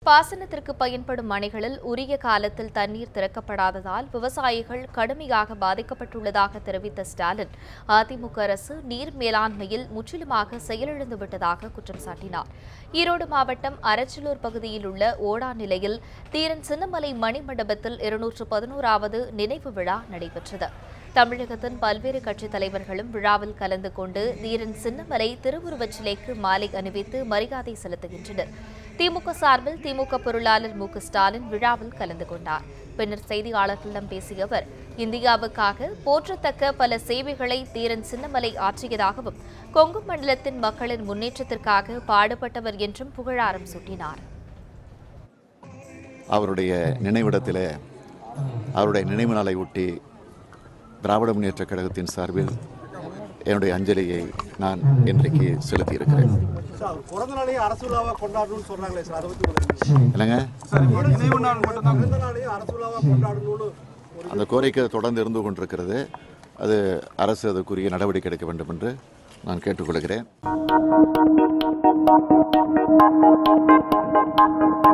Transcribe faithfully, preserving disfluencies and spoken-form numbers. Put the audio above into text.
பாசனத்திற்கு பயன்படும் அணைகளில் உரிய காலத்தில் தண்ணீர் திறக்கப்படாததால் விவசாயிகள் கடுமையாக பாதிக்கப்பட்டுள்ளதாக தெரிவித்த ஸ்டாலின், அதிமுக அரசு நீர் மேலாண்மையில் முற்றிலுமாக செயலிழந்து விட்டதாக குற்றம் சாட்டினார். ஈரோடு மாவட்டம் அரச்சலூர் பகுதியில் உள்ள ஓடா நிலையில் தீரன் சின்னமலை மணிமண்டபத்தில் இருநூற்று பதினோராவது நினைவு விழா நடைபெற்றது. தமிழகத்தின் பல்வேறு கட்சித் தலைவர்களும் விழாவில் கலந்து கொண்டு தீரன் சின்னமலை திருவுருவச் சிலைக்கு மாலை அணிவித்து மரியாதை செலுத்துகின்றனர். திமுக சார்பில் திமுக பொருளாளர் மு க ஸ்டாலின் விழாவில் கலந்து கொண்டார். பின்னர் செய்தியாளர்களிடம் பேசிய அவர், இந்தியாவுக்காக போற்றத்தக்க பல சேவைகளை தீரன் சின்னமலை ஆற்றியதாகவும், கொங்கு மண்டலத்தின் மக்களின் முன்னேற்றத்திற்காக பாடுபட்டவர் என்றும் புகழாரம் சூட்டினார். அவருடைய நினைவிடத்திலே அவருடைய நினைவு நாளை ஒட்டி திராவிட முன்னேற்ற கழகத்தின் சார்பில் என்னுடைய அஞ்சலியை நான் இன்றைக்கு செலுத்தியிருக்கிறேன். இல்லைங்க, அந்த கோரிக்கை தொடர்ந்து இருந்து கொண்டிருக்கிறது. அது அரசு அதுக்குரிய நடவடிக்கை எடுக்க வேண்டும் என்று நான் கேட்டுக்கொள்கிறேன்.